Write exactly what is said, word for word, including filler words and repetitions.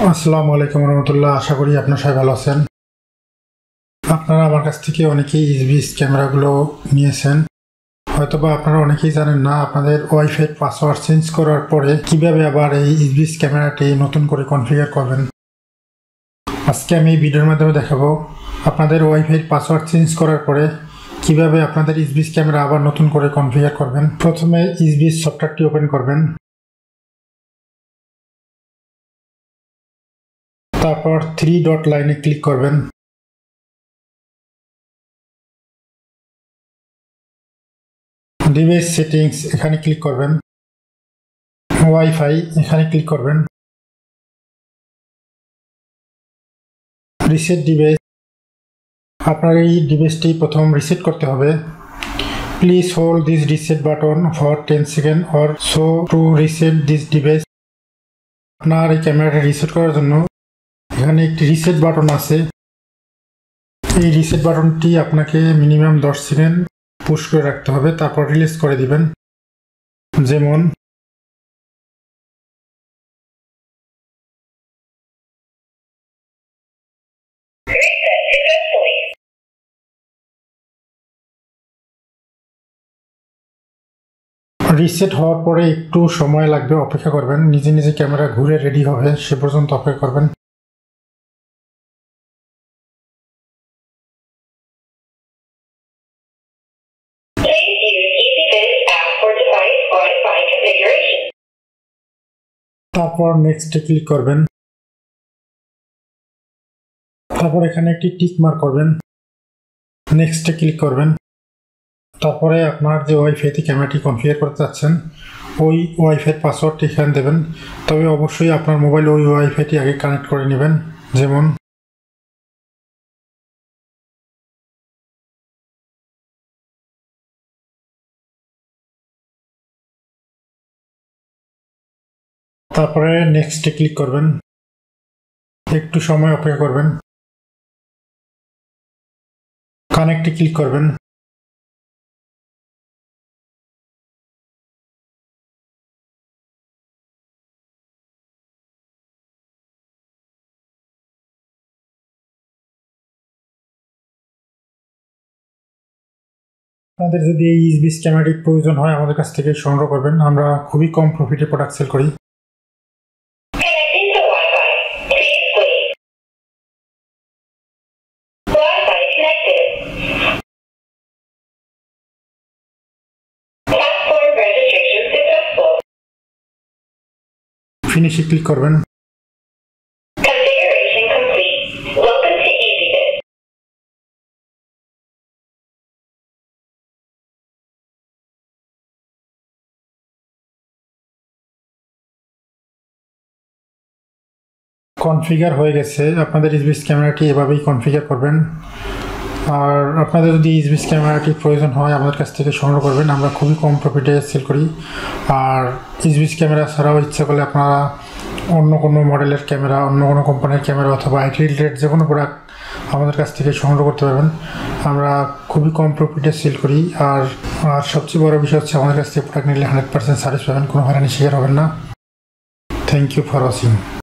আসসালামু আলাইকুম রহমতুল্লাহ। আশা করি আপনারা সবাই ভালো আছেন। আপনারা আমার কাছ থেকে অনেকেই ইজভিজ ক্যামেরাগুলো নিয়েছেন, হয়তোবা আপনারা অনেকেই জানেন না আপনাদের ওয়াইফাই পাসওয়ার্ড চেঞ্জ করার পরে কিভাবে আবার এই ইজভিজ ক্যামেরাটি নতুন করে কনফিগার করবেন। আজকে আমি এই ভিডিওর মাধ্যমে দেখাবো আপনাদের ওয়াইফাই পাসওয়ার্ড চেঞ্জ করার পরে কিভাবে আপনাদের ইজভিজ ক্যামেরা আবার নতুন করে কনফিগার করবেন। প্রথমে ইজভিজ সফটওয়্যারটি ওপেন করবেন, তারপর থ্রি ডট লাইনে ক্লিক করবেন, ডিভাইস সেটিংস এখানে ক্লিক করবেন, ওয়াইফাই এখানে ক্লিক করবেন, রিসেট ডিভাইস। আপনার এই ডিভাইসটি প্রথম রিসেট করতে হবে। Please hold this reset button for ten second or so to reset this device. আপনার এই ক্যামেরাটা রিসেট করার জন্য এখানে একটি রিসেট বাটন আছে। এই রিসেট বাটনটি আপনাকে মিনিমাম দশ সেকেন্ড পুশ করে রাখতে হবে, তারপর রিলিজ করে দিবেন। যেমন রিসেট হওয়ার পরে একটু সময় লাগবে, অপেক্ষা করবেন। নিজে নিজে ক্যামেরা ঘুরে রেডি হবে, সে পর্যন্ত অপেক্ষা করবেন। তারপর নেক্সটে ক্লিক করবেন, তারপর এখানে একটি টিক মার্ক করবেন, নেক্সটে ক্লিক করবেন। তারপরে আপনার যে ওয়াইফাইতে ক্যামেরাটি কনফিগার করতে চাচ্ছেন ওই ওয়াইফাই পাসওয়ার্ডটি এখানে দেবেন। তবে অবশ্যই আপনার মোবাইল ওই ওয়াইফাইটি আগে কানেক্ট করে নেবেন। যেমন তারপরে নেক্সটে ক্লিক করবেন, একটু সময় অপেক্ষা করবেন, কানেক্টে ক্লিক করবেন। আপনাদের যদি এই ইজভিজ ক্যামেরাটির প্রয়োজন হয় আমাদের কাছ থেকে সংগ্রহ করবেন। আমরা খুবই কম প্রফিটে প্রোডাক্ট সেল করি। ফিনিশে ক্লিক করবেন। কনফিগার হয়ে গেছে। আপনাদের ইজভিজ ক্যামেরাটি এভাবেই কনফিগার করবেন। আর আপনাদের যদি ইজভিজ ক্যামেরাটির প্রয়োজন হয় আমাদের কাছ থেকে সংগ্রহ করবেন। আমরা খুবই কম প্রফিটে সেল করি। আর ইজভিজ ক্যামেরা ছাড়াও ইচ্ছা করলে আপনারা অন্য কোনো মডেলের ক্যামেরা, অন্য কোনো কোম্পানির ক্যামেরা অথবা আইটি রিলেটেড যে কোনো প্রোডাক্ট আমাদের কাছ থেকে সংগ্রহ করতে পারবেন। আমরা খুবই কম প্রফিটে সেল করি। আর আর সবচেয়ে বড় বিষয় হচ্ছে আমাদের কাছ থেকে প্রোডাক্ট নিলে হান্ড্রেড পার্সেন্ট সার্ভিস পাবেন, কোনো হয়রানি শিকার হবেন না। Thank you for watching.